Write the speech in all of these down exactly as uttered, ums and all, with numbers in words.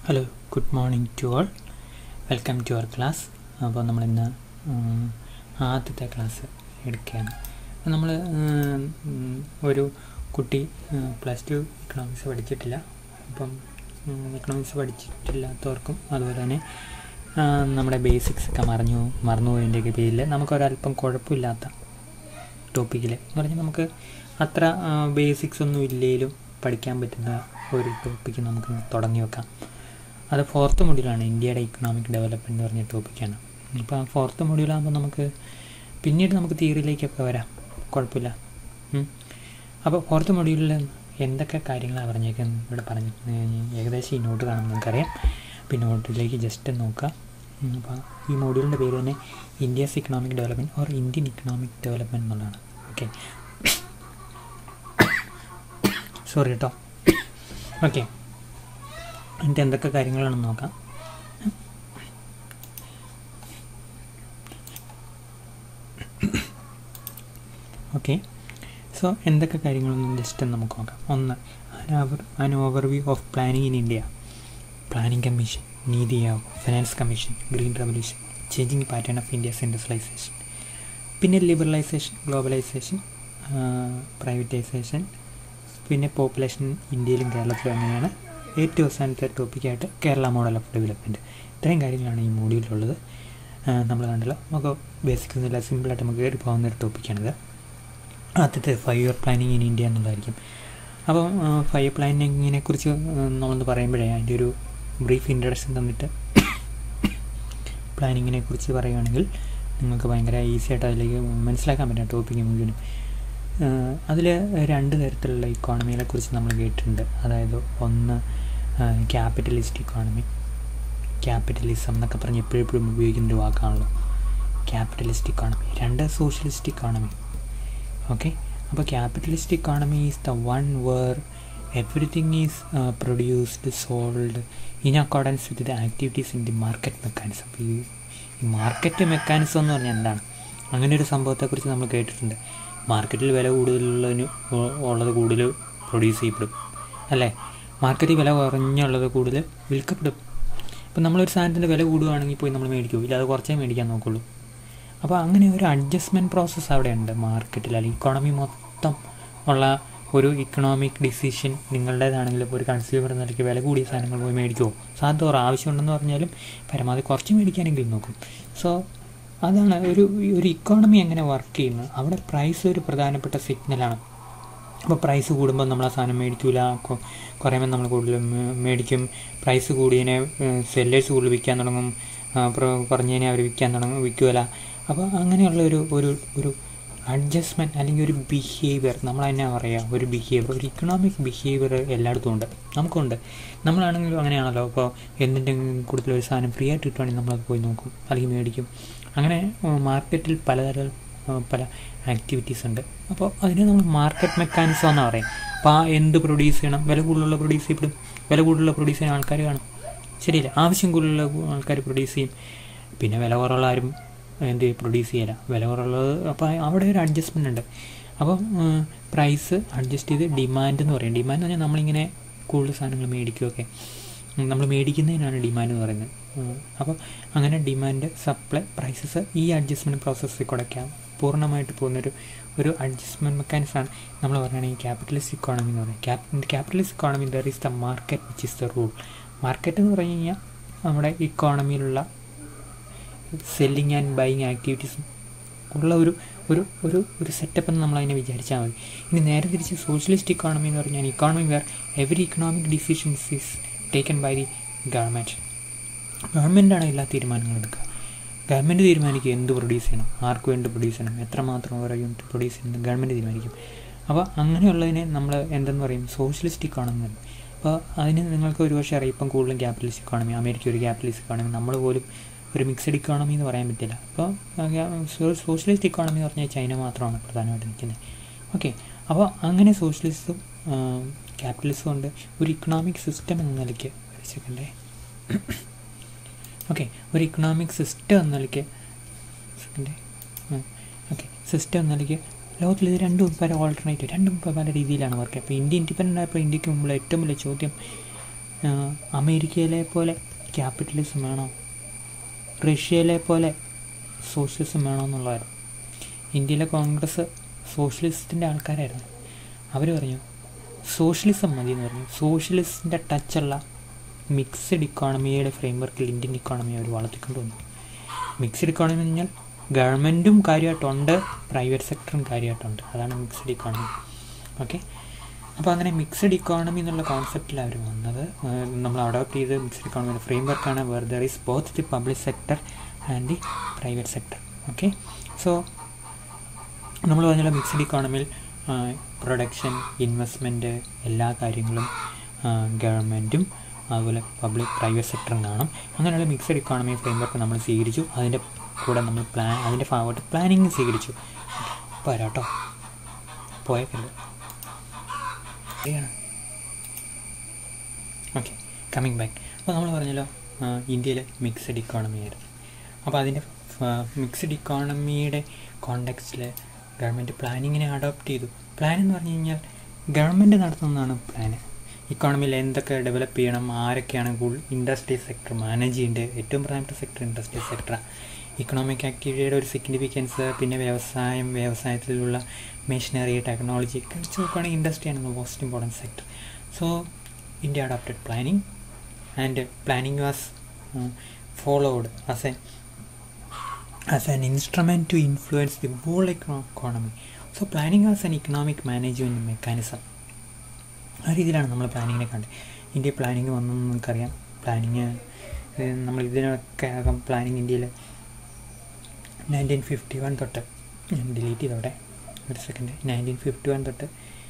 Hello, good morning to all. Welcome to our class. അപ്പോൾ നമ്മളിന്ന് ആദ്യത്തെ ക്ലാസ് എടുക്കുകയാണ്. നമ്മൾ ഒരു കുട്ടി പ്ലസ് ടു എക്കണോമിക്സ് പഠിച്ചിട്ടില്ല. അപ്പം എക്കണോമിക്സ് പഠിച്ചിട്ടില്ലാത്തവർക്കും അതുപോലെ തന്നെ നമ്മുടെ ബേസിക്സ് ഒക്കെ മറഞ്ഞു മറന്നുപോയതിൻ്റെയൊക്കെ പേരിൽ നമുക്കൊരല്പം കുഴപ്പമില്ലാത്ത ടോപ്പിക്കിൽ എന്ന് പറഞ്ഞാൽ നമുക്ക് അത്ര ബേസിക്സ് ഒന്നും ഇല്ലെങ്കിലും പഠിക്കാൻ പറ്റുന്ന ഒരു ടോപ്പിക്ക് നമുക്ക് തുടങ്ങി വെക്കാം. അത് ഫോർത്ത് മൊഡ്യൂളാണ്, ഇന്ത്യയുടെ ഇക്കണോമിക് ഡെവലപ്മെൻറ്റ് എന്ന് പറഞ്ഞ ടോപ്പിക്കാണ്. അപ്പോൾ ആ ഫോർത്ത് മൊഡ്യൂളാകുമ്പോൾ നമുക്ക് പിന്നീട് നമുക്ക് തിയറിയിലേക്കൊക്കെ വരാം, കുഴപ്പമില്ല. അപ്പോൾ ഫോർത്ത് മൊഡ്യൂളിൽ എന്തൊക്കെ കാര്യങ്ങളാണ് പറഞ്ഞേക്കുന്നത് ഇവിടെ പറഞ്ഞു ഏകദേശം ഈ നോട്ട് കാണുമ്പോൾ നമുക്കറിയാം. പിന്നെ നോട്ടിലേക്ക് ജസ്റ്റ് നോക്കാം. അപ്പോൾ ഈ മൊഡ്യൂളിൻ്റെ പേര് തന്നെ India's economic development or Indian economic development എന്നുള്ളതാണ്. ഓക്കെ, സോറി കേട്ടോ. ഓക്കെ, എന്നിട്ട് എന്തൊക്കെ കാര്യങ്ങളാണെന്ന് നോക്കാം. ഓക്കെ, സോ എന്തൊക്കെ കാര്യങ്ങളൊന്നും ജസ്റ്റ് നമുക്ക് നോക്കാം. ഒന്ന്, an overview of planning in India. Planning commission, NITI Aayog, finance commission, green revolution, changing pattern of India's industrialisation. പിന്നെ ലിബറലൈസേഷൻ, ഗ്ലോബലൈസേഷൻ, പ്രൈവറ്റൈസേഷൻ, പിന്നെ പോപ്പുലേഷൻ ഇന്ത്യയിലും കേരളത്തിലും അങ്ങനെയാണ്. ഏറ്റവും അവസാനത്തെ ടോപ്പിക്കായിട്ട് കേരള മോഡൽ ഓഫ് ഡെവലപ്മെൻറ്റ്. ഇത്രയും കാര്യങ്ങളാണ് ഈ മോഡ്യൂളിലുള്ളത്. നമ്മൾ കണ്ടല്ലോ, നമുക്ക് ബേസിക് ഒന്നുമില്ല, സിമ്പിളായിട്ട് നമുക്ക് കയറി പോകുന്ന ഒരു ടോപ്പിക്കാണിത്. ആദ്യത്തെ five year planning in India എന്നുള്ളതായിരിക്കും. അപ്പോൾ ഫൈവ് ഇയർ പ്ലാനിങ്ങിനെ കുറിച്ച് നമ്മളൊന്ന് പറയുമ്പോഴേ അതിൻ്റെ ഒരു ബ്രീഫ് ഇൻട്രഡക്ഷൻ തന്നിട്ട് പ്ലാനിങ്ങിനെ കുറിച്ച് പറയുകയാണെങ്കിൽ നിങ്ങൾക്ക് ഭയങ്കര ഈസി ആയിട്ട് അതിലേക്ക് മനസ്സിലാക്കാൻ പറ്റും ടോപ്പിക്ക് മുഴുവനും. അതിൽ രണ്ട് തരത്തിലുള്ള ഇക്കോണമികളെ കുറിച്ച് നമ്മൾ കേട്ടിട്ടുണ്ട്. അതായത് ഒന്ന് ക്യാപിറ്റലിസ്റ്റ് ഇക്കോണമി, ക്യാപിറ്റലിസം എന്നൊക്കെ പറഞ്ഞ് എപ്പോഴും എപ്പോഴും ഉപയോഗിക്കുന്നൊരു വാക്കാണല്ലോ ക്യാപിറ്റലിസ്റ്റ് ഇക്കോണമി. രണ്ട് സോഷ്യലിസ്റ്റ് ഇക്കോണമി. ഓക്കെ, അപ്പോൾ capitalist economy is the one where everything is produced sold in accordance with the activities in the market mechanism. അപ്പോൾ ഈ മാർക്കറ്റ് മെക്കാനിസം എന്ന് പറഞ്ഞാൽ എന്താണ്? അങ്ങനെ ഒരു സംഭവത്തെക്കുറിച്ച് നമ്മൾ കേട്ടിട്ടുണ്ട്. മാർക്കറ്റിൽ വില കൂടുതലുള്ളതിന് ഉള്ളത് കൂടുതൽ പ്രൊഡ്യൂസ് ചെയ്യപ്പെടും, അല്ലേ? മാർക്കറ്റിൽ വില കുറഞ്ഞുള്ളത് കൂടുതൽ വിൽക്കപ്പെടും. ഇപ്പം നമ്മളൊരു സാധനത്തിൻ്റെ വില കൂടുകയാണെങ്കിൽ പോയി നമ്മൾ മേടിക്കുമോ? ഇല്ല, അത് കുറച്ചേ മേടിക്കാൻ നോക്കുള്ളൂ. അപ്പോൾ അങ്ങനെ ഒരു അഡ്ജസ്റ്റ്മെൻറ്റ് പ്രോസസ്സ് അവിടെ ഉണ്ട് മാർക്കറ്റിൽ. അല്ലെങ്കിൽ ഇക്കോണമി മൊത്തം ഉള്ള ഒരു ഇക്കണോമിക് ഡിസിഷൻ നിങ്ങളുടേതാണെങ്കിലും ഒരു കൺസ്യൂമർ നിലയ്ക്ക് വില കൂടിയ സാധനങ്ങൾ പോയി മേടിക്കുമോ? സാധ്യത ആവശ്യമുണ്ടെന്ന് പറഞ്ഞാലും പരമാവധി കുറച്ച് മേടിക്കാനെങ്കിലും നോക്കും. സോ അതാണ് ഒരു ഒരു ഇക്കോണമി എങ്ങനെ വർക്ക് ചെയ്യുന്നത്. അവിടെ പ്രൈസ് ഒരു പ്രധാനപ്പെട്ട സിഗ്നലാണ്. അപ്പോൾ പ്രൈസ് കൂടുമ്പോൾ നമ്മൾ ആ സാധനം മേടിക്കില്ല, കുറയുമ്പോൾ നമ്മൾ കൂടുതൽ മേടിക്കും. പ്രൈസ് കൂടിയതിനെ സെല്ലേഴ്സ് കൂടുതൽ വിൽക്കാൻ തുടങ്ങും, കുറഞ്ഞതിനെ അവർ വിൽക്കാൻ തുടങ്ങും വിൽക്കുകയില്ല. അപ്പോൾ അങ്ങനെയുള്ള ഒരു ഒരു ഒരു അഡ്ജസ്റ്റ്മെൻറ്റ് അല്ലെങ്കിൽ ഒരു ബിഹേവിയർ, നമ്മൾ തന്നെ പറയാം, ഒരു ബിഹേവിയർ, ഒരു ഇക്കണോമിക് ബിഹേവിയർ എല്ലായിടത്തും ഉണ്ട്, നമുക്കുണ്ട്. നമ്മളാണെങ്കിലും അങ്ങനെയാണല്ലോ. അപ്പോൾ എന്തിൻ്റെങ്കിലും കൂടുതൽ ഒരു സാധനം ഫ്രീ ആയിട്ട് കിട്ടുവാണെങ്കിൽ നമ്മളത് പോയി നോക്കും അല്ലെങ്കിൽ മേടിക്കും. അങ്ങനെ മാർക്കറ്റിൽ പലതരം പല ആക്ടിവിറ്റീസ് ഉണ്ട്. അപ്പോൾ അതിനെ നമ്മൾ മാർക്കറ്റ് മെക്കാനിസം എന്നാണ് പറയും. അപ്പോൾ ആ എന്ത് പ്രൊഡ്യൂസ് ചെയ്യണം, വില കൂടുതലുള്ള പ്രൊഡ്യൂസ് ചെയ്യപ്പെടും, വില കൂടുതലുള്ള പ്രൊഡ്യൂസ് ചെയ്യുന്ന ആൾക്കാർ കാണും, ശരിയല്ല? ആവശ്യം കൂടുതലുള്ള ആൾക്കാർ പ്രൊഡ്യൂസ് ചെയ്യും. പിന്നെ വില കുറവുള്ള ആരും എന്ത് പ്രൊഡ്യൂസ് ചെയ്യില്ല, വില കുറവുള്ളത്. അപ്പോൾ അവിടെ ഒരു അഡ്ജസ്റ്റ്മെൻ്റ് ഉണ്ട്. അപ്പം പ്രൈസ് അഡ്ജസ്റ്റ് ചെയ്ത് ഡിമാൻഡ് എന്ന് പറയും. ഡിമാൻഡ് എന്ന് പറഞ്ഞാൽ നമ്മളിങ്ങനെ കൂടുതൽ സാധനങ്ങൾ മേടിക്കുകയൊക്കെ, നമ്മൾ മേടിക്കുന്നതിനാണ് ഡിമാൻഡ് എന്ന് പറയുന്നത്. അപ്പോൾ അങ്ങനെ ഡിമാൻഡ്, സപ്ലൈ, പ്രൈസസ്, ഈ അഡ്ജസ്റ്റ്മെൻറ്റ് പ്രോസസ്സിൽ കൂടെയൊക്കെ പൂർണ്ണമായിട്ട് പോകുന്നൊരു ഒരു അഡ്ജസ്റ്റ്മെൻറ്റ് മെക്കാനിസമാണ് നമ്മൾ പറയുകയാണെങ്കിൽ ക്യാപിറ്റലിസ്റ്റ് ഇക്കോണമി എന്ന് പറയും. Cap capitalist economy there is the market which is the rule. Market എന്ന് പറഞ്ഞു കഴിഞ്ഞാൽ നമ്മുടെ ഇക്കോണമിയിലുള്ള സെല്ലിങ് ആൻഡ് ബൈയിങ് ആക്ടിവിറ്റീസും ഉള്ള ഒരു ഒരു ഒരു ഒരു സെറ്റപ്പ് എന്ന് നമ്മളതിനെ വിചാരിച്ചാൽ മതി. ഇനി നേരെ തിരിച്ച് സോഷ്യലിസ്റ്റ് ഇക്കോണമി എന്ന് പറഞ്ഞാൽ economy where every economic decisions is taken by the government. ഗവൺമെൻറ്റാണ് എല്ലാ തീരുമാനങ്ങളും എടുക്കുക. ഗവൺമെൻറ് തീരുമാനിക്കും എന്ത് പ്രൊഡ്യൂസ് ചെയ്യണം, ആർക്ക് വേണ്ടി പ്രൊഡ്യൂസ് ചെയ്യണം, എത്രമാത്രം ഓരോ യൂണിറ്റ് പ്രൊഡ്യൂസ് ചെയ്യുന്നത് ഗവൺമെൻറ് തീരുമാനിക്കും. അപ്പോൾ അങ്ങനെയുള്ളതിനെ നമ്മൾ എന്തെന്ന് പറയും? സോഷ്യലിസ്റ്റ് ഇക്കോണമി എന്ന്. അപ്പോൾ അതിന് നിങ്ങൾക്ക് ഒരു പക്ഷേ അറിയാം, ഇപ്പം കൂടുതലും ക്യാപിറ്റലിസ്റ്റ് ഇക്കോണമി, അമേരിക്ക ഒരു ക്യാപിറ്റലിസ്റ്റ് ഇക്കോണമി, നമ്മൾ പോലും ഒരു മിക്സഡ് ഇക്കോണമി എന്ന് പറയാൻ പറ്റില്ല. അപ്പോൾ സോഷ്യലിസ്റ്റ് ഇക്കോണമി എന്ന് പറഞ്ഞാൽ ചൈന മാത്രമാണ് പ്രധാനമായിട്ട് നിൽക്കുന്നത്. ഓക്കെ, അപ്പോൾ അങ്ങനെ സോഷ്യലിസ്റ്റും ക്യാപിറ്റലിസവും ഉണ്ട് ഒരു ഇക്കണോമിക് സിസ്റ്റം എന്ന നിലയ്ക്ക്. ഒരു സെക്കൻഡേ ഓക്കെ ഒരു ഇക്കണോമിക് സിസ്റ്റം എന്ന നിലയ്ക്ക് സെക്കൻഡേ ഓക്കെ സിസ്റ്റം എന്ന നിലയ്ക്ക് ലോകത്തിൽ ഇത് രണ്ടും പല ഓൾട്ടർനേറ്റീവ് രണ്ടും പല രീതിയിലാണ് വർക്ക്. അപ്പോൾ ഇന്ത്യ ഇൻഡിപെൻഡൻ്റ് ആയപ്പോൾ ഇന്ത്യക്ക് മുമ്പിൽ ഏറ്റവും വലിയ ചോദ്യം അമേരിക്കയിലെ പോലെ ക്യാപിറ്റലിസം വേണോ, റഷ്യയിലെ പോലെ സോഷ്യലിസം വേണോ എന്നുള്ളതായിരുന്നു. ഇന്ത്യയിലെ കോൺഗ്രസ് സോഷ്യലിസ്റ്റിൻ്റെ ആൾക്കാരായിരുന്നു. അവർ പറഞ്ഞു സോഷ്യലിസം മതി എന്ന് പറഞ്ഞു. സോഷ്യലിസ്റ്റിൻ്റെ ടച്ചുള്ള മിക്സഡ് ഇക്കോണമിയുടെ ഫ്രെയിംവർക്കിൽ ഇന്ത്യൻ ഇക്കോണമി അവർ വളർത്തിക്കൊണ്ട് വന്നു. മിക്സഡ് ഇക്കോണമി എന്ന് പറഞ്ഞാൽ ഗവൺമെൻറ്റും കാര്യമായിട്ടുണ്ട്, പ്രൈവറ്റ് സെക്ടറും കാര്യമായിട്ടുണ്ട്. അതാണ് മിക്സഡ് ഇക്കോണമി. ഓക്കെ, അപ്പോൾ അങ്ങനെ മിക്സഡ് ഇക്കോണമി എന്നുള്ള കോൺസെപ്റ്റിൽ അവർ വന്നത്. നമ്മൾ അഡോപ്റ്റ് ചെയ്ത് മിക്സഡ് ഇക്കോണമിയുടെ ഫ്രെയിംവർക്കാണ് where there is both the public sector and the private sector. Okay, so നമ്മൾ പറഞ്ഞാൽ മിക്സഡ് ഇക്കോണമിയിൽ പ്രൊഡക്ഷൻ, ഇൻവെസ്റ്റ്മെൻറ്റ്, എല്ലാ കാര്യങ്ങളും ഗവൺമെൻറ്റും അതുപോലെ പബ്ലിക് പ്രൈവറ്റ് സെക്ടറും കാണും. അങ്ങനെയുള്ള മിക്സഡ് ഇക്കോണമി ഫ്രെയിംവർക്ക് നമ്മൾ സ്വീകരിച്ചു. അതിൻ്റെ കൂടെ നമ്മൾ പ്ലാൻ അതിൻ്റെ ഭാഗമായിട്ട് പ്ലാനിങ് സ്വീകരിച്ചു. പോരാ കേട്ടോ, പോയേക്കരുത്. Okay, coming back. അപ്പോൾ നമ്മൾ പറഞ്ഞല്ലോ ഇന്ത്യയിൽ മിക്സഡ് ഇക്കോണമി ആയിരുന്നു. അപ്പോൾ അതിൻ്റെ മിക്സഡ് ഇക്കോണമിയുടെ കോണ്ടെക്സ്റ്റിൽ ഗവൺമെൻറ് പ്ലാനിങ്ങിനെ അഡോപ്റ്റ് ചെയ്തു. പ്ലാൻ എന്ന് പറഞ്ഞു കഴിഞ്ഞാൽ ഗവൺമെൻറ് നടത്തുന്നതാണ് പ്ലാന്. ഇക്കോണമിയിൽ എന്തൊക്കെ ഡെവലപ്പ് ചെയ്യണം, ആരൊക്കെയാണ് കൂടുതൽ ഇൻഡസ്ട്രി സെക്ടർ മാനേജ് ചെയ്യേണ്ടത്. ഏറ്റവും പ്രധാനപ്പെട്ട സെക്ടർ ഇൻഡസ്ട്രി സെക്ടറാണ്. ഇക്കണോമിക് ആക്ടിവിറ്റിയുടെ ഒരു സിഗ്നിഫിക്കൻസ്, പിന്നെ വ്യവസായം, വ്യവസായത്തിലുള്ള മെഷീനറി, ടെക്നോളജി ഒക്കെ വെച്ച് നോക്കുകയാണെങ്കിൽ ഇൻഡസ്ട്രിയാണ് most important sector. So India adopted planning and planning was followed as a as an instrument to influence the whole economy. So planning as an economic management mechanism. ആ രീതിയിലാണ് നമ്മൾ പ്ലാനിങ്ങിനെ കണ്ടത്. ഇന്ത്യ പ്ലാനിങ് വന്നെന്ന് നമുക്കറിയാം. പ്ലാനിങ് നമ്മൾ ഇതിനൊക്കെ ആകാം planning ഇന്ത്യയിൽ നയൻറ്റീൻ ഫിഫ്റ്റി വൺ തൊട്ട്, ഞാൻ ഡിലീറ്റ് ചെയ്തോടെ ഒരു സെക്കൻഡ്, നയൻറ്റീൻ ഫിഫ്റ്റി വൺ തൊട്ട്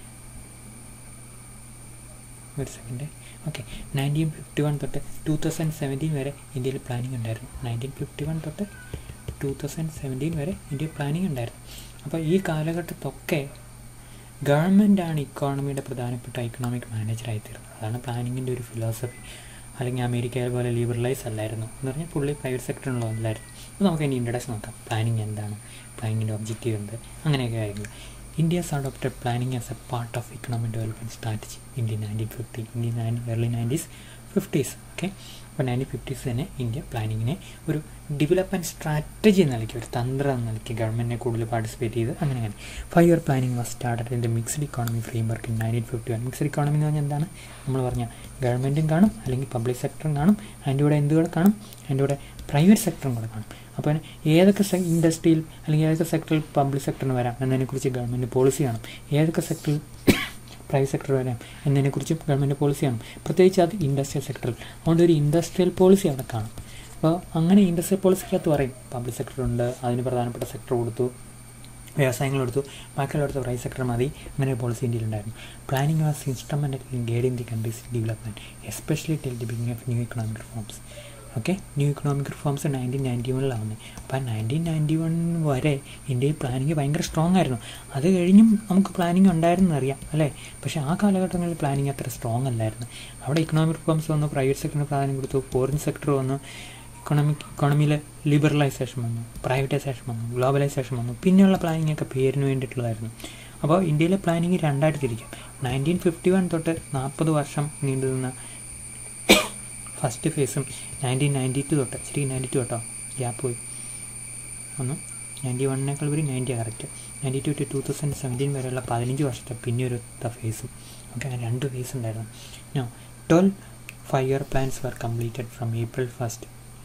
ഒരു second okay nineteen fifty one തൊട്ട് ടു തൗസൻഡ് സെവൻറ്റീൻ വരെ ഇന്ത്യയിൽ പ്ലാനിങ് ഉണ്ടായിരുന്നു. നയൻറ്റീൻ ഫിഫ്റ്റി വൺ തൊട്ട് ടു തൗസൻഡ് സെവൻറ്റീൻ വരെ ഇന്ത്യയിൽ പ്ലാനിങ് ഉണ്ടായിരുന്നു. അപ്പോൾ ഈ കാലഘട്ടത്തൊക്കെ ഗവൺമെൻറ്റാണ് ഇക്കോണമിയുടെ പ്രധാനപ്പെട്ട ഇക്കണോമിക് മാനേജറായി തീർന്നത്. അതാണ് പ്ലാനിങ്ങിൻ്റെ ഒരു ഫിലോസഫി. അല്ലെങ്കിൽ അമേരിക്കയെ പോലെ ലിബറലൈസ് അല്ലായിരുന്നു എന്ന് പറഞ്ഞാൽ പുള്ളി പ്രൈവറ്റ് സെക്ടറിനുള്ളതല്ലായിരുന്നു. അപ്പോൾ നമുക്ക് ഇനി ഇൻട്രഡക്ഷൻ നോക്കാം. പ്ലാനിങ് എന്താണ്, പ്ലാനിങ്ങിൻ്റെ ഒബ്ജക്റ്റീവ് എന്ത്, അങ്ങനെയൊക്കെ കാര്യങ്ങൾ. India's adopted planning as a part of economic development strategy India nineteen fifty India nine early nineties fifties okay അപ്പോൾ നയൻറ്റീൻ ഫിഫ്റ്റീസ് തന്നെ ഇന്ത്യ പ്ലാനിങ്ങിനെ ഒരു ഡെവലപ്മെൻറ്റ് സ്ട്രാറ്റജി നൽകി, ഒരു തന്ത്രം നൽകി, ഗവൺമെൻറ്റിനെ കൂടുതൽ പാർട്ടിസിപ്പേറ്റ് ചെയ്ത് അങ്ങനെ അങ്ങനെ five year planning was started in the mixed economy framework in nineteen fifty one. Mixed economy എന്ന് പറഞ്ഞാൽ എന്താണ്? നമ്മൾ പറഞ്ഞാൽ ഗവൺമെൻറ്റും കാണും, അല്ലെങ്കിൽ പബ്ലിക് സെക്ടറും കാണും, അതിൻ്റെ കൂടെ എന്ത് കൂടെ കാണും, അതിൻ്റെ കൂടെ പ്രൈവറ്റ് സെക്ടറും കൂടെ കാണും. അപ്പോൾ ഏതൊക്കെ ഇൻഡസ്ട്രിയിൽ അല്ലെങ്കിൽ ഏതൊക്കെ സെക്ടറിൽ പബ്ലിക് സെക്ടറിന് വരാം എന്നതിനെക്കുറിച്ച് ഗവൺമെൻറ് പോളിസി കാണും, ഏതൊക്കെ സെക്ടറിൽ പ്രൈവറ്റ് സെക്ടർ വരാം എന്നതിനെക്കുറിച്ച് ഗവൺമെൻറ് പോളിസി കാണും. പ്രത്യേകിച്ച് അത് ഇൻഡസ്ട്രിയൽ സെക്ടറിൽ, അതുകൊണ്ട് ഒരു ഇൻഡസ്ട്രിയൽ പോളിസി അവിടെ കാണും. അപ്പോൾ അങ്ങനെ ഇൻഡസ്ട്രിയൽ പോളിസിക്കകത്ത് പറയും പബ്ലിക് സെക്ടറുണ്ട്, അതിന് പ്രധാനപ്പെട്ട സെക്ടർ കൊടുത്തു, വ്യവസായങ്ങൾ കൊടുത്തു, ബാക്കിയുള്ളടത്ത് പ്രൈവറ്റ് സെക്ടർ മതി, അങ്ങനെ പോളിസി ഇന്ത്യയിലുണ്ടായിരുന്നു. Planning was instrumental in guiding the country's development, especially till the beginning of new economic reforms. Okay, new economic reforms nineteen ninety വണ്ണിലാവുന്നത്. അപ്പോൾ നയൻറ്റീൻ നയൻറ്റി വൺ വരെ ഇന്ത്യയിൽ പ്ലാനിങ് ഭയങ്കര സ്ട്രോങ് ആയിരുന്നു. അത് കഴിഞ്ഞും നമുക്ക് പ്ലാനിങ് ഉണ്ടായിരുന്നു അറിയാം അല്ലേ. പക്ഷേ ആ കാലഘട്ടങ്ങളിൽ പ്ലാനിങ് അത്ര സ്ട്രോങ് അല്ലായിരുന്നു. അവിടെ ഇക്കണോമിക് റിഫോംസ് വന്നു, പ്രൈവറ്റ് സെക്ടറിന് പ്രാധാന്യം കൊടുത്തു, ഫോറിൻ സെക്ടർ വന്നു, ഇക്കണോമിക് ഇക്കോണമിയിൽ ലിബറലൈസേഷൻ വന്നു, പ്രൈവറ്റൈസേഷൻ വന്നു, ഗ്ലോബലൈസേഷൻ വന്നു. പിന്നെയുള്ള പ്ലാനിങ് ഒക്കെ പേരിന് വേണ്ടിയിട്ടുള്ളതായിരുന്നു. അപ്പോൾ ഇന്ത്യയിലെ പ്ലാനിങ് രണ്ടായിട്ട് തിരിക്കാം. നയൻറ്റീൻ ഫിഫ്റ്റി വൺ തൊട്ട് നാൽപ്പത് വർഷം നീണ്ടു നിന്ന ഫസ്റ്റ് ഫേസും നയൻറ്റീൻ നയൻറ്റി ടു തൊട്ട്, ശരിക്കും നയൻറ്റി ടു കേട്ടോ, ഗ്യാപ്പ് പോയി ഒന്ന്, നയൻറ്റി വണ്ണിനേക്കാൾ ഒരു ninety correct, ninety two two two thousand seventeen വരെയുള്ള പതിനഞ്ച് വർഷത്തെ പിന്നെ ഒരു ഫേസും. ഓക്കെ, അങ്ങനെ രണ്ട് ഫേസ് ഉണ്ടായിരുന്നു. No twelve five year plans were completed from April first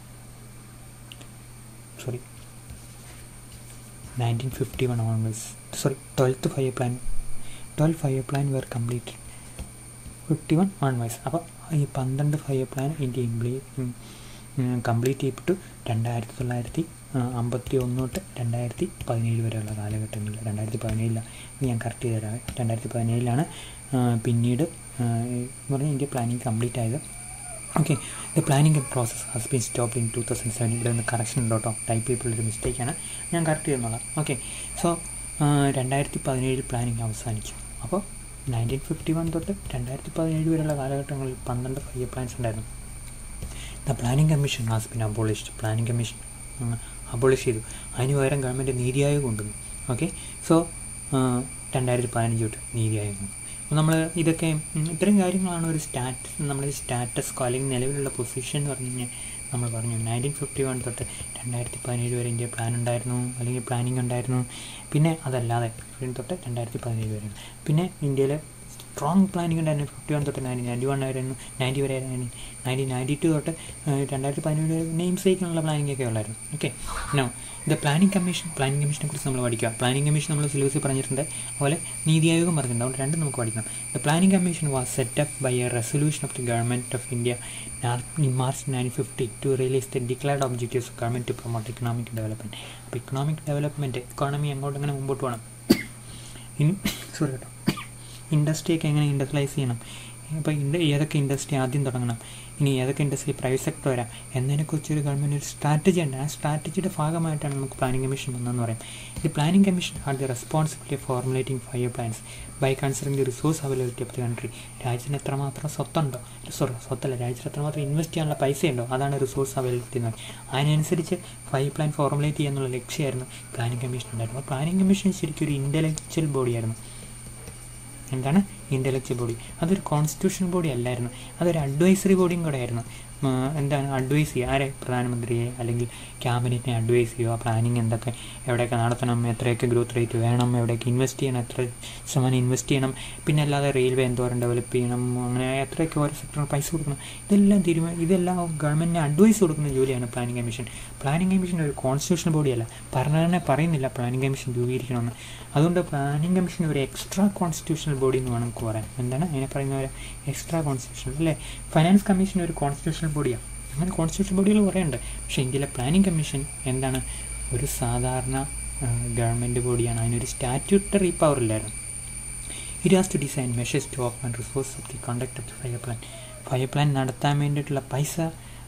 sorry nineteen fifty-one onwards, sorry twelfth five year plan twelve five year plan were completed fifty-one onwards. അപ്പോൾ ഈ പന്ത്രണ്ട് ഫൈവ് ഇയർ പ്ലാൻ ഇന്ത്യ ഇംപ്ലീ complete ചെയ്തിട്ട് രണ്ടായിരത്തി തൊള്ളായിരത്തി അമ്പത്തി ഒന്ന് തൊട്ട് രണ്ടായിരത്തി പതിനേഴ് വരെയുള്ള കാലഘട്ടങ്ങളിൽ, രണ്ടായിരത്തി പതിനേഴിലാണ് ഞാൻ കറക്റ്റ് ചെയ്ത് തരാം, രണ്ടായിരത്തി പതിനേഴിലാണ് പിന്നീട് എന്ന് പറഞ്ഞാൽ ഇന്ത്യ പ്ലാനിങ് കംപ്ലീറ്റ് ആയത്. Okay, the planning process has been stop in two thousand seven. ഇവിടെ ഒന്ന് കറക്ഷൻ ഉണ്ടോ കേട്ടോ, ടൈപ്പ് ചെയ്തിട്ടുള്ളൊരു മിസ്റ്റേക്കാണ്, ഞാൻ കറക്റ്റ് ചെയ്യുന്നുള്ള. ഓക്കെ, സോ രണ്ടായിരത്തി പതിനേഴിൽ പ്ലാനിങ് അവസാനിച്ചു. അപ്പോൾ നയൻറ്റീൻ ഫിഫ്റ്റി വൺ തൊട്ട് രണ്ടായിരത്തി പതിനേഴ് വരെയുള്ള കാലഘട്ടങ്ങളിൽ പന്ത്രണ്ട് ഫൈവ് ഇയർ പ്ലാൻസ് ഉണ്ടായിരുന്നു. The planning commission has been abolished. Planning commission abolish ചെയ്തു, അതിന് പകരം ഗവൺമെൻറ് നീതി ആയോഗ് കൊണ്ടുവന്നു. ഓക്കെ, സോ രണ്ടായിരത്തി പതിനഞ്ച് തൊട്ട് നീതി ആയോഗ്. അപ്പോൾ നമ്മൾ ഇതൊക്കെ ഇത്തരം കാര്യങ്ങളാണ് ഒരു സ്റ്റാറ്റസ്, നമ്മുടെ സ്റ്റാറ്റസ് കോ അല്ലെങ്കിൽ നിലവിലുള്ള പൊസിഷൻ എന്ന് പറഞ്ഞു കഴിഞ്ഞാൽ നമ്മൾ പറഞ്ഞു നയൻറ്റീൻ ഫിഫ്റ്റി വൺ തൊട്ട് രണ്ടായിരത്തി പതിനേഴ് വരെ ഇന്ത്യ പ്ലാൻ ഉണ്ടായിരുന്നു, അല്ലെങ്കിൽ പ്ലാനിങ് ഉണ്ടായിരുന്നു. പിന്നെ അതല്ലാതെ തൊട്ട് രണ്ടായിരത്തി പതിനേഴ് വരെ പിന്നെ ഇന്ത്യയിൽ സ്ട്രോങ് പ്ലാനിങ് ഉണ്ടായിരുന്നു. ഫിഫ്റ്റി വൺ തൊട്ട് നയൻറ്റീൻ നയൻറ്റി വൺ ആയിരുന്നു, നയൻറ്റി വരെ ആയിരുന്നു, നയൻറ്റീൻ നയൻറ്റി ടു തൊട്ട് രണ്ടായിരത്തി പതിനേഴ് വരെ നെയിം സേക്കിനുള്ള പ്ലാനിങ് ഒക്കെ ഉള്ളായിരുന്നു. Okay, no the planning commission. Planning കമ്മീഷനെ കുറിച്ച് നമ്മൾ പഠിക്കുക. പ്ലാനിങ് കമ്മീഷൻ നമ്മൾ സിലബസിൽ പറഞ്ഞിട്ടുണ്ട്, അതുപോലെ നീതി ആയോഗം പറഞ്ഞിട്ടുണ്ട്. അതുകൊണ്ട് രണ്ടും നമുക്ക് പഠിക്കണം. The planning commission was set up by a resolution of the government of India in March nineteen fifty two release the declared objectives of government to promote economic development. അപ്പോൾ ഇക്കണോമിക് ഡെവലപ്മെൻറ്റ്, ഇക്കോണമി അങ്ങോട്ട് അങ്ങനെ മുമ്പോട്ട് പോകണം. ഇനി sorry കേട്ടോ ഇൻഡസ്ട്രിയൊക്കെ എങ്ങനെ industrialise ചെയ്യണം, ഇപ്പോൾ ഇൻഡ ഏതൊക്കെ ഇൻഡസ്ട്രി ആദ്യം തുടങ്ങണം, ഇനി ഏതൊക്കെ ഇൻഡസ്ട്രി പ്രൈവറ്റ് സെക്ടർ വരാം എന്നതിനെക്കുറിച്ച് ഒരു ഗവൺമെൻറ് ഒരു സ്ട്രാറ്റജി ഉണ്ട്. ആ സ്ട്രാറ്റജിയുടെ ഭാഗമായിട്ടാണ് നമുക്ക് പ്ലാനിങ് കമ്മീഷൻ വന്നതെന്ന് പറയാം. The planning commission had the responsibility of formulating five plans by considering the resource availability of the country. രാജ്യത്തിന് എത്രമാത്രം സ്വത്തുണ്ടോ, സോറി സ്വത്തല്ല, രാജ്യത്തിന് എത്രമാത്രം ഇൻവെസ്റ്റ് ചെയ്യാനുള്ള പൈസയുണ്ടോ, അതാണ് റിസോഴ്സ് അവൈലബിലിറ്റി എന്ന് പറയും. അതിനനുസരിച്ച് ഫൈവ് പ്ലാൻ ഫോർമുലേറ്റ് ചെയ്യുക എന്നുള്ള ലക്ഷ്യമായിരുന്നു പ്ലാനിങ് കമ്മീഷൻ ഉണ്ടായിരുന്നു. അപ്പോൾ പ്ലാനിങ് കമ്മീഷൻ ശരിക്കും ഒരു ഇൻ്റലക്ച്വൽ ബോഡിയായിരുന്നു. എന്താണ് ഇൻ്റലക്ച്വൽ ബോഡി? അതൊരു കോൺസ്റ്റിറ്റ്യൂഷണൽ ബോഡി അല്ലായിരുന്നു, അതൊരു അഡ്വൈസറി ബോഡിയും കൂടെ ആയിരുന്നു. എന്താണ് അഡ്വൈസ് ചെയ്യുക? ആരെ? പ്രധാനമന്ത്രിയെ അല്ലെങ്കിൽ ക്യാബിനറ്റിനെ അഡ്വൈസ് ചെയ്യുക. പ്ലാനിങ് എന്തൊക്കെ എവിടെയൊക്കെ നടത്തണം, എത്രയൊക്കെ ഗ്രോത്ത് റേറ്റ് വേണം, എവിടെയൊക്കെ ഇൻവെസ്റ്റ് ചെയ്യണം, എത്ര ശതമാനം ഇൻവെസ്റ്റ് ചെയ്യണം, പിന്നെ അല്ലാതെ റെയിൽവേ എന്തോരം ഡെവലപ്പ് ചെയ്യണം, അങ്ങനെ എത്രയൊക്കെ ഓരോ സെക്ടറിന് പൈസ കൊടുക്കണം, ഇതെല്ലാം തീരുമാനം ഇതെല്ലാം ഗവൺമെൻറ്റിന് അഡ്വൈസ് കൊടുക്കുന്ന ജോലിയാണ് പ്ലാനിങ് കമ്മീഷൻ. പ്ലാനിങ് കമ്മീഷൻ ഒരു കോൺസ്റ്റിറ്റ്യൂഷണൽ ബോഡിയല്ല, ഭരണഘടന പറയുന്നില്ല പ്ലാനിങ് കമ്മീഷൻ രൂപീകരിക്കണമെന്ന്. അതുകൊണ്ട് പ്ലാനിങ് കമ്മീഷൻ ഒരു എക്സ്ട്രാ കോൺസ്റ്റിറ്റ്യൂഷണൽ ബോഡി എന്ന് വേണം നമുക്ക് പറയാൻ. എന്താണ് അതിനെ പറയുന്ന ഒരു എക്സ്ട്രാ കോൺസ്റ്റിറ്റ്യൂഷണൽ അല്ലേ? ഫൈനാൻസ് കമ്മീഷൻ ഒരു കോൺസ്റ്റിറ്റ്യൂഷണൽ ബോഡിയാണ്. അങ്ങനെ കോൺസ്റ്റിറ്റ്യൂഷണൽ ബോഡികൾ കുറേയുണ്ട്. പക്ഷേ ഇന്ത്യയിലെ പ്ലാനിങ് കമ്മീഷൻ എന്താണ്? ഒരു സാധാരണ ഗവൺമെൻറ് ബോഡിയാണ്. അതിനൊരു സ്റ്റാറ്റ്യൂട്ടറി പവർ ഇല്ലായിരുന്നു. It has to design measures to of and resource of the conduct of the fire plan. Fire plan നടത്താൻ വേണ്ടിയിട്ടുള്ള പൈസ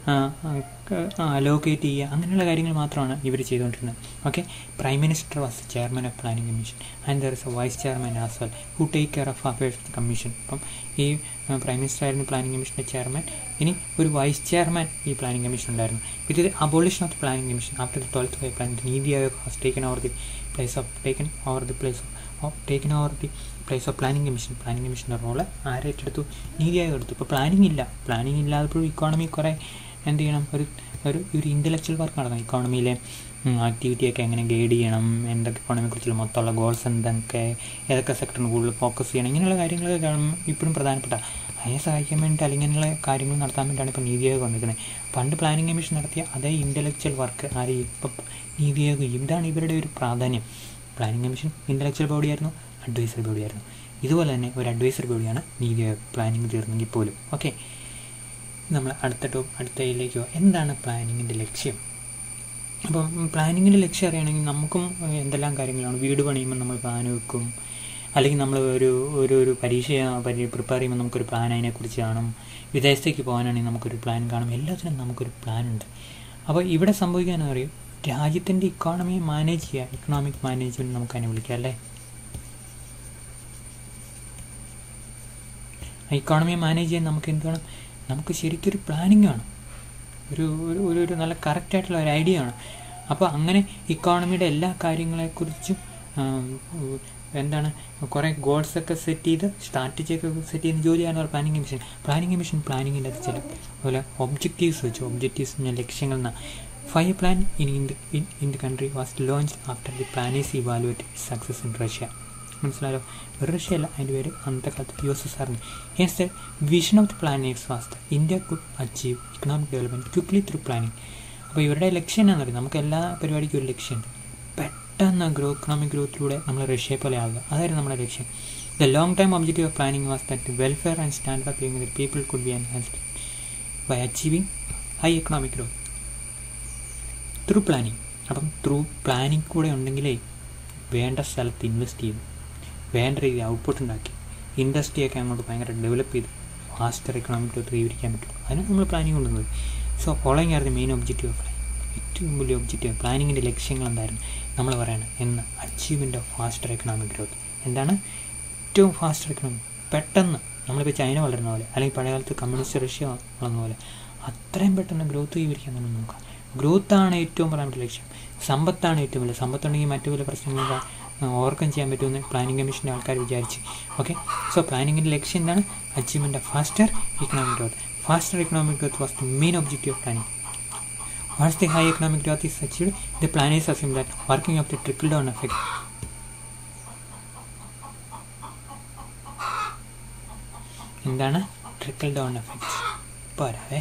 അലോക്കേറ്റ് ചെയ്യുക, അങ്ങനെയുള്ള കാര്യങ്ങൾ മാത്രമാണ് ഇവർ ചെയ്തുകൊണ്ടിരുന്നത്. Okay, prime minister was chairman of planning commission and there is a vice chairman as well who take care of affairs of the commission. അപ്പം ഈ പ്രൈം മിനിസ്റ്റർ ആയിരുന്നു പ്ലാനിങ് കമ്മീഷൻ്റെ ചെയർമാൻ. ഇനി ഒരു വൈസ് ചെയർമാൻ ഈ പ്ലാനിങ് കമ്മീഷൻ ഉണ്ടായിരുന്നു. With the abolition of the planning commission after the twelfth five plan NITI Aayog has taken over the place of taken over the place of taken over the place of planning commission. Planning കമ്മീഷൻ്റെ role ആരേറ്റെടുത്തു? നീതി ആയോഗ് എടുത്തു. ഇപ്പോൾ planning ഇല്ല. Planning ഇല്ലാത്തപ്പോഴും economy കുറേ എന്ത് ചെയ്യണം? ഒരു ഒരു ഒരു ഇൻ്റലക്ച്വൽ വർക്ക് നടക്കണം. ഇക്കോണമിയിലെ ആക്ടിവിറ്റിയൊക്കെ എങ്ങനെ ഗൈഡ് ചെയ്യണം, എന്തൊക്കെ ഇക്കോണമിയെക്കുറിച്ചുള്ള മൊത്തമുള്ള ഗോൾസ് എന്തൊക്കെ, ഏതൊക്കെ സെക്ടറിന് കൂടുതൽ ഫോക്കസ് ചെയ്യണം, ഇങ്ങനെയുള്ള കാര്യങ്ങളൊക്കെ കാണുമ്പോൾ ഇപ്പോഴും പ്രധാനപ്പെട്ട അതിനെ സഹായിക്കാൻ വേണ്ടിയിട്ട് അല്ലെങ്കിൽ ഇങ്ങനെയുള്ള കാര്യങ്ങൾ നടത്താൻ വേണ്ടിയിട്ടാണ് ഇപ്പോൾ നീതി ആയോഗ് വന്നിരിക്കുന്നത്. പണ്ട് പ്ലാനിങ് കമ്മീഷൻ നടത്തിയ അതേ ഇൻ്റലക്ച്വൽ വർക്ക് ആര് ഇപ്പം നീതി ആയോഗ് ചെയ്യും. ഇതാണ് ഇവരുടെ ഒരു പ്രാധാന്യം. പ്ലാനിങ് കമ്മീഷൻ ഇൻ്റലക്ച്വൽ ബോഡിയായിരുന്നു, അഡ്വൈസറി ബോഡിയായിരുന്നു. ഇതുപോലെ തന്നെ ഒരു അഡ്വൈസറി ബോഡിയാണ് നീതി ആയോഗ്. പ്ലാനിങ് തീർന്നെങ്കിൽ പോലും. ഓക്കെ, നമ്മൾ അടുത്ത ടോപ്പ് അടുത്തയിലേക്ക് പോകാം. എന്താണ് പ്ലാനിങ്ങിൻ്റെ ലക്ഷ്യം? അപ്പം പ്ലാനിങ്ങിൻ്റെ ലക്ഷ്യം അറിയണമെങ്കിൽ നമുക്കും എന്തെല്ലാം കാര്യങ്ങളാണ്. വീട് പണിയുമ്പോൾ നമ്മൾ പ്ലാൻ വെക്കും, അല്ലെങ്കിൽ നമ്മൾ ഒരു ഒരു ഒരു പരീക്ഷ പരി പ്രിപ്പയർ ചെയ്യുമ്പോൾ നമുക്കൊരു പ്ലാൻ അതിനെക്കുറിച്ച് കാണും. വിദേശത്തേക്ക് പോകാനാണെങ്കിൽ നമുക്കൊരു പ്ലാൻ കാണും. എല്ലാത്തിനും നമുക്കൊരു പ്ലാൻ ഉണ്ട്. അപ്പോൾ ഇവിടെ സംഭവിക്കാനും അറിയും, രാജ്യത്തിൻ്റെ ഇക്കോണമിയെ മാനേജ് ചെയ്യുക, ഇക്കണോമിക് മാനേജ്മെൻറ്റ് നമുക്ക് അതിനെ വിളിക്കാം അല്ലേ. ഇക്കോണമിയെ മാനേജ് ചെയ്യാൻ നമുക്ക് എന്ത് വേണം? നമുക്ക് ശരിക്കൊരു പ്ലാനിങ് വേണം, ഒരു ഒരു ഒരു നല്ല കറക്റ്റായിട്ടുള്ള ഒരു ഐഡിയ വേണം. അപ്പോൾ അങ്ങനെ ഇക്കോണമിയുടെ എല്ലാ കാര്യങ്ങളെക്കുറിച്ചും എന്താണ് കുറേ ഗോൾസൊക്കെ സെറ്റ് ചെയ്ത് സ്ട്രാറ്റജിയൊക്കെ സെറ്റ് ചെയ്യുന്ന ജോലിയാണ് പ്ലാനിങ് കമ്മീഷൻ. പ്ലാനിങ് കമ്മീഷൻ പ്ലാനിങ്ങിൻ്റെ അത് ചില അതുപോലെ ഒബ്ജക്റ്റീവ്സ് വെച്ചു. ഒബ്ജക്റ്റീവ്സ് ലക്ഷ്യങ്ങൾ എന്നാണ്. Five plan in in in the country was launch after the plan is evaluate success in Russia. മനസ്സിലായോ? റഷ്യയല്ല, അതിൻ്റെ പേര് അന്നത്തെ കാലത്ത് യു എസ് എസ് ആറിന്. Hence the vision of the planners was the India could achieve economic development quickly through planning. അപ്പോൾ ഇവരുടെ ലക്ഷ്യം എന്നാന്ന് പറയുന്നത്, നമുക്ക് എല്ലാ പരിപാടിക്കും ഒരു ലക്ഷ്യമുണ്ട്. പെട്ടെന്ന് ഗ്രോ ഇക്കണോമിക് ഗ്രോത്തിലൂടെ നമ്മൾ റഷ്യയെ പോലെ ആകുക, അതായിരുന്നു നമ്മുടെ ലക്ഷ്യം. The long time objective of planning was that welfare and standard of living the people could be enhanced by achieving high economic growth through planning. അപ്പം ത്രൂ പ്ലാനിങ് കൂടെ ഉണ്ടെങ്കിലേ വേണ്ട സ്ഥലത്ത് ഇൻവെസ്റ്റ് ചെയ്തു, വേണ്ട രീതിയിൽ ഔട്ട്പുട്ട് ഉണ്ടാക്കി, ഇൻഡസ്ട്രിയൊക്കെ അങ്ങോട്ട് ഭയങ്കര ഡെവലപ്പ് ചെയ്ത് ഫാസ്റ്റർ എക്കണോമിക് ഗ്രോത്ത് കൈവരിക്കാൻ പറ്റും. അതിനാണ് നമ്മൾ പ്ലാനിങ് കൊണ്ടുവന്നത്. So following are the main objective of plan. ഏറ്റവും വലിയ ഒബ്ജക്റ്റീവ് പ്ലാനിങ്ങിൻ്റെ ലക്ഷ്യങ്ങൾ എന്തായിരുന്നു നമ്മൾ പറയണം എന്ന്? Achievement of faster economic growth. എന്താണ് ഏറ്റവും ഫാസ്റ്റർ എക്കണോമിക്? പെട്ടെന്ന് നമ്മളിപ്പോൾ ചൈന വളരുന്ന പോലെ അല്ലെങ്കിൽ പഴയകാലത്ത് കമ്മ്യൂണിസ്റ്റ് റഷ്യ വളർന്ന പോലെ അത്രയും പെട്ടെന്ന് ഗ്രോത്ത് കൈവരിക്കാൻ തന്നെ നോക്കാം. ഗ്രോത്താണ് ഏറ്റവും പ്രധാനപ്പെട്ട ലക്ഷ്യം. സമ്പത്താണ് ഏറ്റവും വലിയ. സമ്പത്തുണ്ടെങ്കിൽ മറ്റു പല പ്രശ്നങ്ങൾ ഓവർകം ചെയ്യാൻ പറ്റുമെന്ന് പ്ലാനിംഗ് കമ്മീഷൻ്റെ ആൾക്കാർ വിചാരിച്ചു. ഓക്കെ, സോ പ്ലാനിങ്ങിൻ്റെ ലക്ഷ്യം എന്താണ്? Achievement of faster economic growth. Faster economic growth was the main objective of planning. Once the high economic growth is achieved, the planners assume that working of the trickle-down effect. എന്താണ് trickle down effect? പോരാവേ.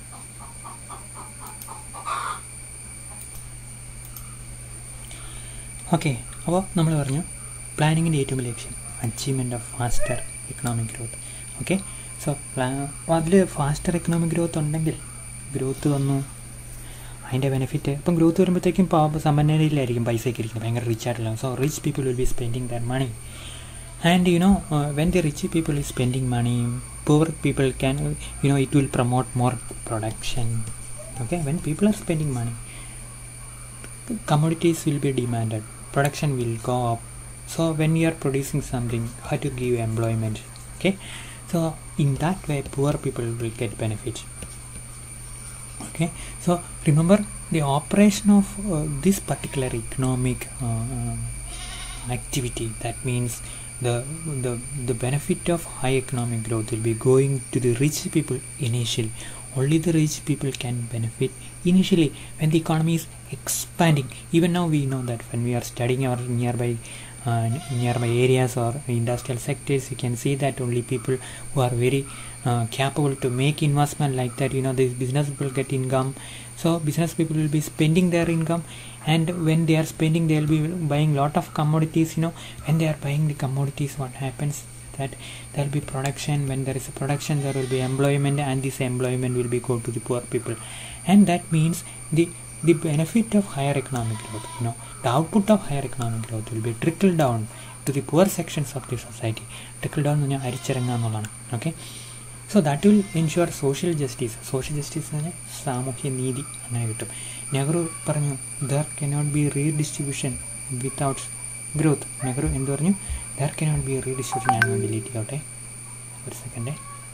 Okay, അപ്പോൾ നമ്മൾ പറഞ്ഞു പ്ലാനിങ്ങിൻ്റെ ഏറ്റവും വലിയ ലക്ഷ്യം achievement of faster economic growth. Okay, so പ്ലാ അതിൽ ഫാസ്റ്റർ എക്കണോമിക് ഗ്രോത്ത് ഉണ്ടെങ്കിൽ ഗ്രോത്ത് വന്നു, അതിൻ്റെ ബെനിഫിറ്റ് ഇപ്പം ഗ്രോത്ത് വരുമ്പോഴത്തേക്കും പാവ സമ്പന്നതയിലായിരിക്കും പൈസയൊക്കെ ഇരിക്കുന്നത്, ഭയങ്കര റിച്ച് ആയിട്ടുള്ള. So rich people will be spending their money and you know uh, when the rich people is spending money, poor people can uh, you know it will promote more production. Okay, when people are spending money, commodities will be demanded, production will go up. So when you are producing something, you have to give employment. Okay, so in that way poor people will get benefit. Okay, so remember the operation of uh, this particular economic uh, uh, activity, that means the the the benefit of high economic growth will be going to the rich people initially. Only the rich people can benefit initially when the economy is expanding. Even now we know that when we are studying our nearby uh, nearby areas or industrial sectors, you can see that only people who are very uh, capable to make investment like that, you know, the business people get income. So business people will be spending their income, and when they are spending, they will be buying lot of commodities. You know, when they are buying the commodities, what happens that there will be production. When there is a production, there will be employment, and this employment will be go to the poor people, and that means the the benefit of higher economic growth, you know, the output of higher economic growth will be trickle down to the poor sections of the society. Trickle down എന്ന് പറഞ്ഞാൽ അരിച്ചിറങ്ങുക എന്നുള്ളതാണ്. Okay, so that will ensure social justice. Social justice എന്ന് പറഞ്ഞാൽ സാമൂഹ്യ നീതി അങ്ങനെ കിട്ടും. നെഹ്റു പറഞ്ഞു there cannot be redistribution without growth. Nehru എന്ത് പറഞ്ഞു? There cannot be redistribution. ഞാൻ വേണ്ടി ഡിലീറ്റ് ചെയ്യട്ടെ ഒരു second.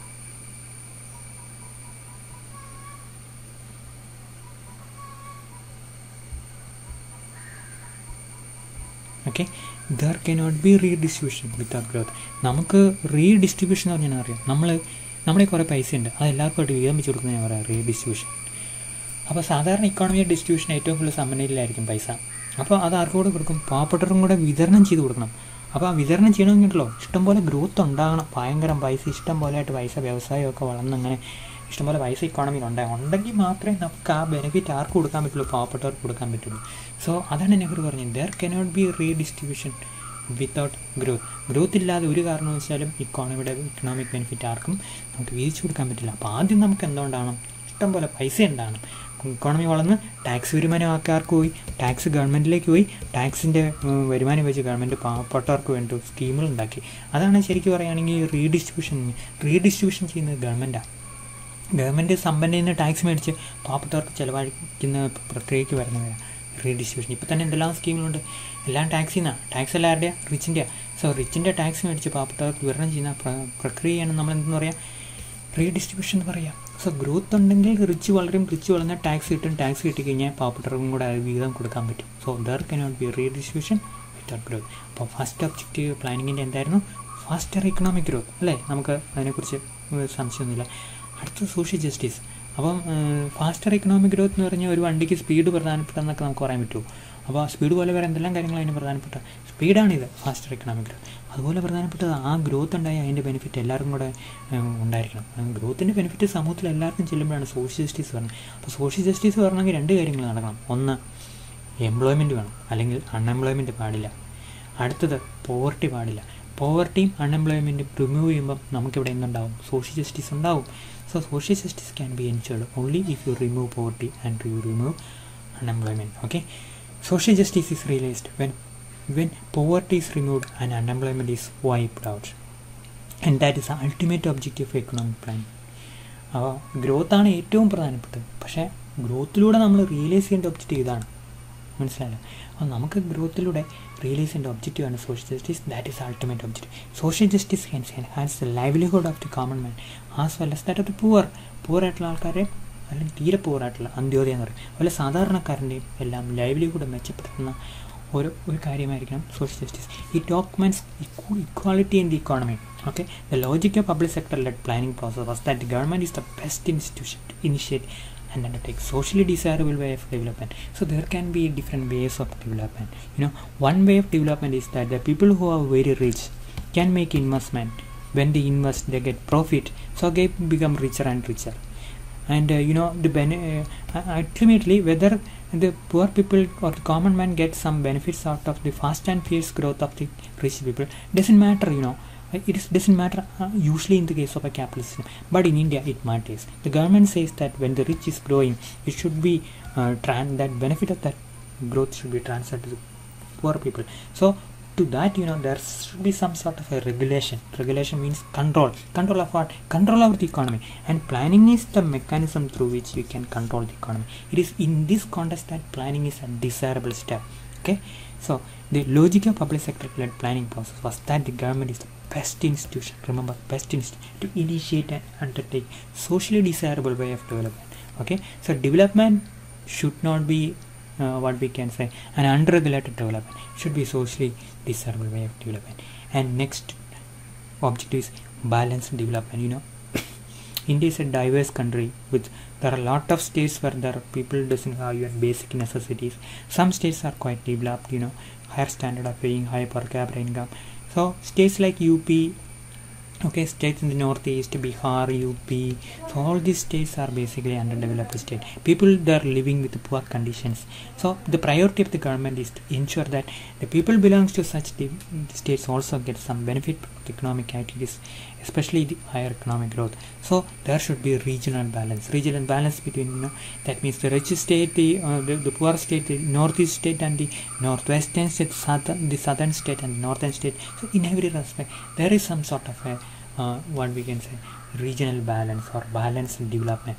Okay, there cannot be redistribution without growth. നമുക്ക് റീഡിസ്ട്രിബ്യൂഷൻ എന്ന് പറഞ്ഞാൽ അറിയാം, നമ്മൾ നമ്മുടെ കുറേ പൈസ ഉണ്ട്, അത് എല്ലാവർക്കുമായിട്ട് വീതം വെച്ച് കൊടുക്കുന്നതിന് പറയാം റീഡിസ്ട്രിബ്യൂഷൻ. അപ്പോൾ സാധാരണ ഇക്കോണമിക് ഡിസ്ട്രിബ്യൂഷൻ ഏറ്റവും കൂടുതൽ സമനിലയിലായിരിക്കും പൈസ. അപ്പോൾ അത് ആർക്കും കൂടെ കൊടുക്കും? പാവപ്പെട്ടവരും കൂടെ വിതരണം ചെയ്ത് കൊടുക്കണം. അപ്പോൾ ആ വിതരണം ചെയ്യണമെങ്കിലോ ഇഷ്ടംപോലെ ഗ്രോത്ത് ഉണ്ടാകണം, ഭയങ്കര പൈസ ഇഷ്ടം പോലെ ആയിട്ട് പൈസ വ്യവസായമൊക്കെ വളർന്നങ്ങനെ ഇഷ്ടംപോലെ പൈസ ഇക്കോണമിയിൽ ഉണ്ടാകും. ഉണ്ടെങ്കിൽ മാത്രമേ നമുക്ക് ആ ബെനിഫിറ്റ് ആർക്ക് കൊടുക്കാൻ പറ്റുള്ളൂ? പാവപ്പെട്ടവർക്ക് കൊടുക്കാൻ പറ്റുള്ളൂ. സോ അതാണ് നെഹ്റു പറഞ്ഞത്, there cannot be redistribution without growth. Growth ഇല്ലാതെ ഒരു കാരണവശാലും ഇക്കോണമിയുടെ ഇക്കണോമിക് ബെനിഫിറ്റ് ആർക്കും നമുക്ക് വീതിച്ചു കൊടുക്കാൻ പറ്റില്ല. അപ്പോൾ ആദ്യം നമുക്ക് എന്തുകൊണ്ടാണ് ഇഷ്ടംപോലെ പൈസ ഉണ്ടാകണം. ഇക്കോണമി വളർന്ന് ടാക്സ് വരുമാനം ആൾക്കാർക്ക് പോയി, ടാക്സ് ഗവൺമെൻറ്റിലേക്ക് പോയി, ടാക്സിൻ്റെ വരുമാനം വെച്ച് ഗവൺമെൻറ് പാവപ്പെട്ടവർക്ക് വേണ്ടി സ്കീമുകൾ ഉണ്ടാക്കി. അതാണ് ശരിക്കും പറയുകയാണെങ്കിൽ റീഡിസ്ട്രിബ്യൂഷൻ. റീഡിസ്ട്രിബ്യൂഷൻ ചെയ്യുന്നത് ഗവൺമെൻറ്റാണ്. ഗവൺമെൻറ് സമ്പന്നയിൽ നിന്ന് ടാക്സ് മേടിച്ച് പാവപ്പെട്ടവർക്ക് ചിലവഴിക്കുന്ന പ്രക്രിയയ്ക്ക് വരുന്നവരാണ് റീഡിസ്ട്രിബ്യൂഷൻ. ഇപ്പോൾ തന്നെ എന്തെല്ലാം സ്കീമുകളുണ്ട്, എല്ലാം ടാക്സിൽ നിന്നാണ്. ടാക്സ് എല്ലാവരുടെയാണ്? റിച്ചിൻ്റെയാണ്. സോ റിച്ചിൻ്റെ ടാക്സ് മേടിച്ച് പാവപ്പെട്ടവർക്ക് വിതരണം ചെയ്യുന്ന പ്രക്രിയയാണ് നമ്മൾ എന്തെന്ന് പറയാം? റീഡിസ്ട്രിബ്യൂഷൻ എന്ന് പറയാം. സോ ഗ്രോത്ത് ഉണ്ടെങ്കിൽ റിച്ച് വളരും, റിച്ച് വളർന്നാൽ ടാക്സ് കിട്ടും, ടാക്സ് കിട്ടിക്കഴിഞ്ഞാൽ പാവപ്പെട്ടവർക്കും കൂടെ വിഹിതം കൊടുക്കാൻ പറ്റും. So there cannot be redistribution without growth. അപ്പോൾ ഫസ്റ്റ് ഒബ്ജക്റ്റീവ് പ്ലാനിങ്ങിൻ്റെ എന്തായിരുന്നു? ഫാസ്റ്റർ ഇക്കണോമിക് ഗ്രോത്ത് അല്ലേ? നമുക്ക് അതിനെക്കുറിച്ച് സംശയമൊന്നുമില്ല. അടുത്ത സോഷ്യൽ ജസ്റ്റിസ്. അപ്പം ഫാസ്റ്റർ ഇക്കണോമിക് ഗ്രോത്ത് എന്ന് പറഞ്ഞാൽ ഒരു വണ്ടിക്ക് സ്പീഡ് പ്രധാനപ്പെട്ടതെന്നൊക്കെ നമുക്ക് പറയാൻ പറ്റുമോ? അപ്പോൾ സ്പീഡ് പോലെ വേറെ എന്തെല്ലാം കാര്യങ്ങൾ അതിന് പ്രധാനപ്പെട്ട സ്പീഡാണിത് ഫാസ്റ്റർ ഇക്കണോമിക് ഗ്രോത്ത്. അതുപോലെ പ്രധാനപ്പെട്ടത് ആ ഗ്രോത്ത് ഉണ്ടായി അതിൻ്റെ ബെനിഫിറ്റ് എല്ലാവർക്കും കൂടെ ഉണ്ടായിരിക്കണം. ഗ്രോത്തിൻ്റെ ബെനിഫിറ്റ് സമൂഹത്തിൽ എല്ലാവർക്കും ചെല്ലുമ്പോഴാണ് സോഷ്യൽ ജസ്റ്റിസ് പറഞ്ഞത്. അപ്പോൾ സോഷ്യൽ ജസ്റ്റിസ് പറഞ്ഞെങ്കിൽ രണ്ട് കാര്യങ്ങൾ നടക്കണം. ഒന്ന്, എംപ്ലോയ്മെൻറ്റ് വേണം, അല്ലെങ്കിൽ അൺഎംപ്ലോയ്മെൻറ്റ് പാടില്ല. അടുത്തത് പോവർട്ടി പാടില്ല. പോവർട്ടിയും അൺഎംപ്ലോയ്മെൻറ്റും റിമൂവ് ചെയ്യുമ്പം നമുക്കിവിടെ എന്തുണ്ടാവും? സോഷ്യൽ ജസ്റ്റിസ് ഉണ്ടാവും. So social justice can be ensured only if you remove poverty and you remove unemployment. Okay, social justice is realized when when poverty is removed and unemployment is wiped out, and that is the ultimate objective of economic planning. അപ്പോൾ ഗ്രോത്താണ് ഏറ്റവും പ്രധാനപ്പെട്ടത്. പക്ഷേ ഗ്രോത്തിലൂടെ നമ്മൾ realise ചെയ്യേണ്ട objective ഇതാണ്, മനസ്സിലായല്ലോ? അപ്പോൾ നമുക്ക് ഗ്രോത്തിലൂടെ റിയലൈസ് ചെയ്യേണ്ട ഒബ്ജക്റ്റീവാണ് social justice. That is ultimate objective. Social justice can enhance the livelihood of the common man as well as that of the poor. പുവറായിട്ടുള്ള ആൾക്കാരെ, അല്ലെങ്കിൽ തീരെ പുവറായിട്ടുള്ള അന്ത്യോദയം എന്ന് പറയും, അതുപോലെ സാധാരണക്കാരൻ്റെയും എല്ലാം ലൈവ്ലിഹുഡ് മെച്ചപ്പെടുത്തുന്ന ഒരു ഒരു കാര്യമായിരിക്കണം social justice. It documents equality in the economy. Okay, the logic of public sector led planning process was that the government is the best institution to initiate and undertake socially desirable way of development. So there can be different ways of development. You know, one way of development is that the people who are very rich can make investment. When they invest, they get profit, so they become richer and richer. And uh, you know, the bene- uh, ultimately whether the poor people or the common man get some benefits out of the fast and fierce growth of the rich people doesn't matter. You know, it is, doesn't matter uh, usually in the case of a capitalist system, but in India it matters. The government says that when the rich is growing, it should be uh, tran- that benefit of that growth should be transferred to the poor people. So to that, you know, there should be some sort of a regulation. Regulation means control. Control of what? Control over the economy. And planning is the mechanism through which you can control the economy. It is in this context that planning is a desirable step. Okay, so the logic of public sector led planning process was that the government is the best institution, remember, best institution to initiate and undertake socially desirable way of development. Okay, so development should not be uh, what we can say an unregulated development. It should be socially desirable way of development. And next objective is balanced development. You know, India is a diverse country with there are a lot of states where there are people doesn't have even basic necessities. Some states are quite developed, you know, higher standard of living, high per capita income. So states like U P, okay, states in the northeast, Bihar, U P, so all these states are basically underdeveloped state. People they are living with poor conditions. So the priority of the government is to ensure that the people belongs to such the states also get some benefit from the economic activities, especially the higher economic growth. So there should be regional balance. Regional balance between, you know, that means the rich state, the, uh, the, the poor state, the northeast state and the northwestern state, southern, the southern state and northern state. So in every respect, there is some sort of a uh, what we can say regional balance or balanced development.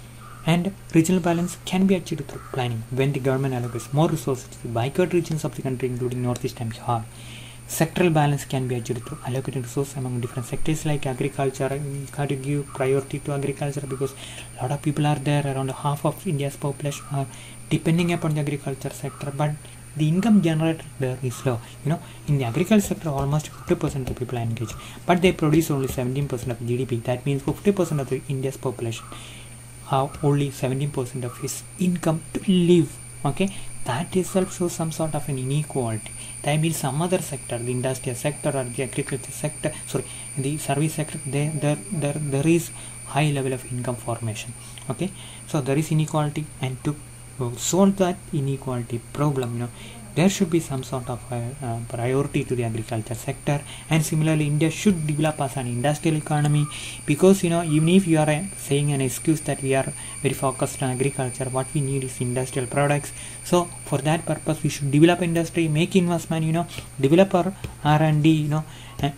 And regional balance can be achieved through planning when the government allocates more resources to the backward regions of the country, including northeast and Bihar. Sectoral balance can be achieved through allocating resources among different sectors like agriculture. You have to give priority to agriculture because a lot of people are there. Around half of India's population are depending upon the agriculture sector, but the income generated there is low. You know, in the agriculture sector, almost fifty percent of the people are engaged, but they produce only seventeen percent of G D P. That means fifty percent of the India's population have only seventeen percent of his income to live. Okay, that itself shows some sort of an inequality. That means some other sector, the industrial sector or the agriculture sector, sorry, the service sector, there, there, there, there is high level of income formation. Okay, so there is inequality, and to solve that inequality problem, you know, there should be some sort of a, uh, priority to the agriculture sector. And similarly, India should develop as an industrial economy, because, you know, even if you are uh, saying an excuse that we are very focused on agriculture, what we need is industrial products. So for that purpose, we should develop industry, make investment, you know, develop our R and D, you know, and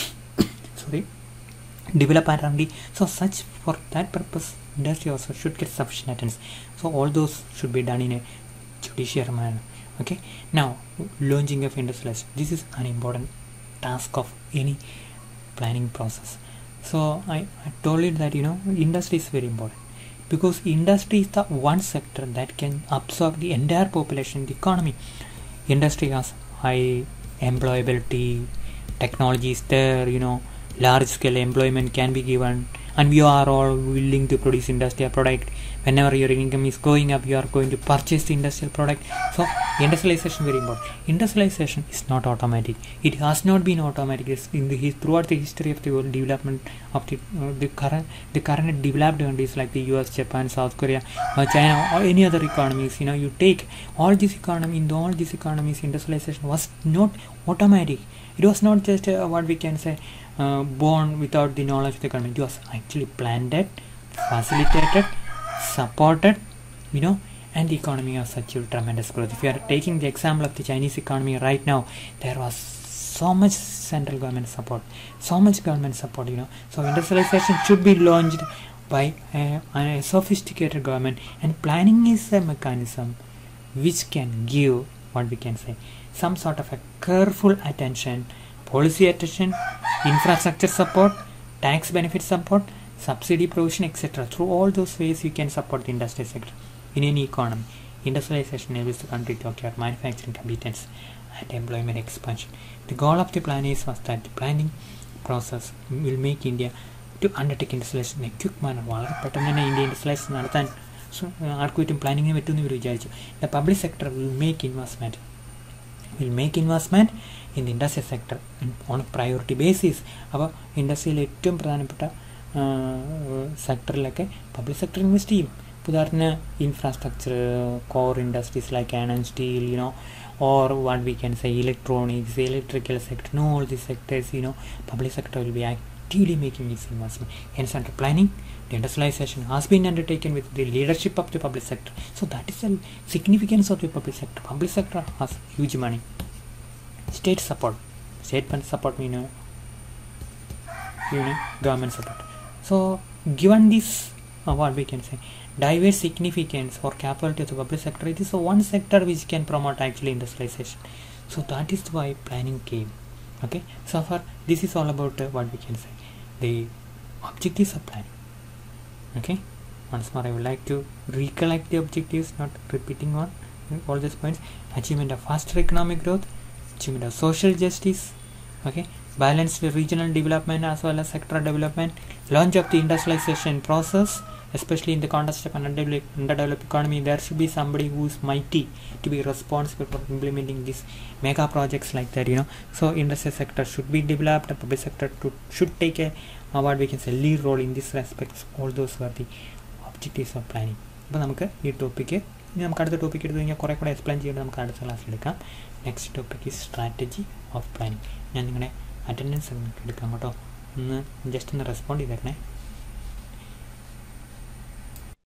sorry, develop R and D. So such for that purpose, industry also should get sufficient attention. So all those should be done in a judicious manner. Okay, now launching of industrialization. This is an important task of any planning process. So I, I told you that, you know, industry is very important, because industry is the one sector that can absorb the entire population, the economy. Industry has high employability, technology is there, you know, large scale employment can be given, and we are all willing to produce industrial product. Whenever your income is going up, you are going to purchase the industrial product. So industrialization very important. Industrialization is not automatic. It has not been automatic. It's in the throughout the history of the world development of the uh, the current the current developed countries like the U S, Japan, South Korea, uh, China, or any other economies. You know, you take all these economy in all these economies, industrialization was not automatic. It was not just uh, what we can say uh, born without the knowledge of the economy. It was actually planned, facilitated, supported, you know, and the economy has achieved tremendous growth. If you are taking the example of the Chinese economy right now, there was so much central government support, so much government support, you know. So industrialization should be launched by a, a sophisticated government, and planning is a mechanism which can give what we can say some sort of a careful attention, policy attention, infrastructure support, tax benefit support, subsidy provision, et cetera. Through all those ways, you can support the industry sector in any economy. Industrialization enables the country to acquire manufacturing competence and employment expansion. The goal of the plan is was that the planning process will make India to undertake industrialization in a quick manner. വളരെ പെട്ടെന്ന് തന്നെ India industrialisation നടത്താൻ ആർക്കും പ്ലാനിങ്ങിന് പറ്റുമെന്ന് ഇവർ വിചാരിച്ചു. The public sector will make investment will make investment in the industrial sector on a priority basis. അപ്പോൾ ഇൻഡസ്ട്രിയിൽ ഏറ്റവും പ്രധാനപ്പെട്ട സെക്ടറിലൊക്കെ പബ്ലിക് സെക്ടർ ഇൻവെസ്റ്റ് ചെയ്യും. ഉദാഹരണത്തിന് infrastructure, core industries like iron and steel, you know, or what we can say electronics, electrical sector, no, all these sectors, you know, public sector will be actively making its investment. Hence, under planning, the industrialization has been undertaken with the leadership of the public sector. So that is the significance of the public sector. Public sector has huge money. State support, state fund support, you know, you know, government support. So given this, uh, what we can say, diverse significance or capability of the public sector, it is a one sector which can promote actually industrialization. So that is why planning came. Okay, so far this is all about uh, what we can say, the objectives of planning. Okay, once more I would like to recollect the objectives, not repeating on all these points. Achievement of faster economic growth, achievement of social justice, okay, balanced regional development as well as sectoral development, launch of the industrialization process, especially in the context of an underdeveloped, underdeveloped economy. There should be somebody who is mighty to be responsible for implementing these mega projects like that, you know. So industrial sector should be developed, the public sector to, should take a uh, what we can say lead role in this respects. All those were the objectives of planning. അപ്പോൾ നമുക്ക് ഈ topic ഇനി നമുക്ക് അടുത്ത topic എടുത്ത് കഴിഞ്ഞാൽ കുറേ കൂടെ എക്സ്പ്ലെയിൻ ചെയ്യേണ്ടത് നമുക്ക് അടുത്ത ക്ലാസ്സിൽ എടുക്കാം. Next topic is strategy of planning. ഞാൻ നിങ്ങളുടെ അറ്റൻഡൻസ് എടുക്കാം കേട്ടോ. ഒന്ന് ജസ്റ്റ് ഒന്ന് റെസ്പോണ്ട് ചെയ്തേക്കണേ.